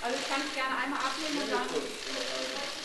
Also ich kann es gerne einmal abnehmen und dann...